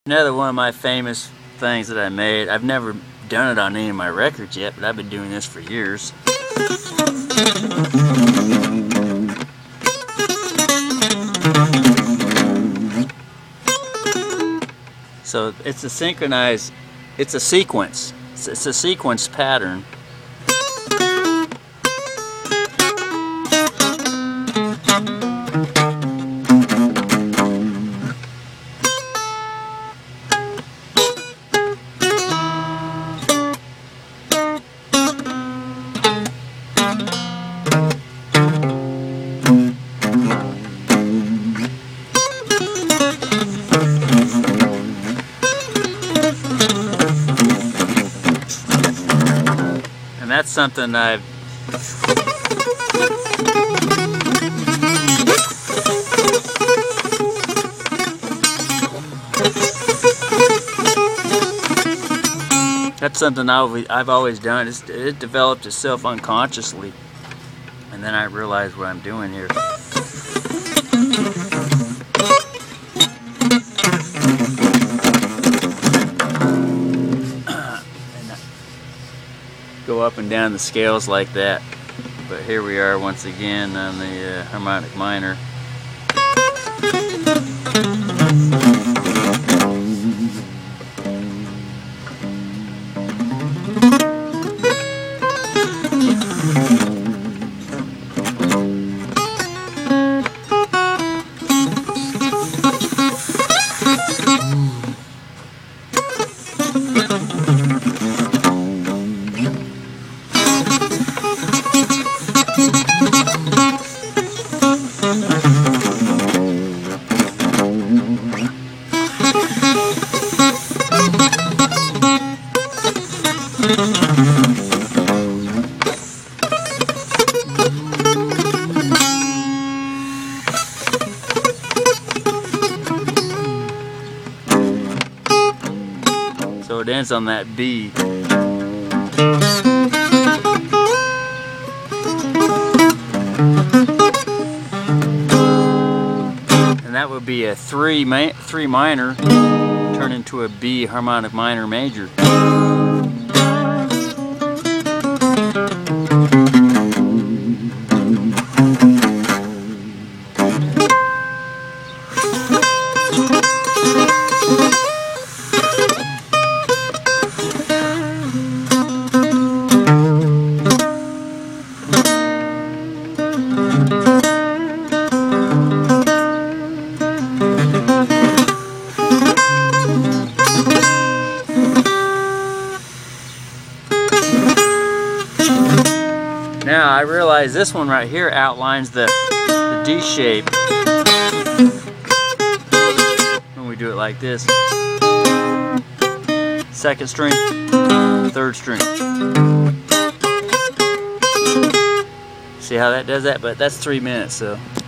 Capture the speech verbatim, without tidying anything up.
Another one of my famous things that I made. I've never done it on any of my records yet, but I've been doing this for years. So it's a synchronized, it's a sequence. It's, it's a sequence pattern. And that's something I've that's something I've always done. It's, it developed itself unconsciously, and then I realized what I'm doing here. Go up and down the scales like that, but here we are once again on the uh, harmonic minor. So it ends on that B. And that would be a three, ma three minor turn into a B harmonic minor major. Now I realize this one right here outlines the, the D shape when we do it like this. Second string, third string. See how that does that? But that's three minutes, so.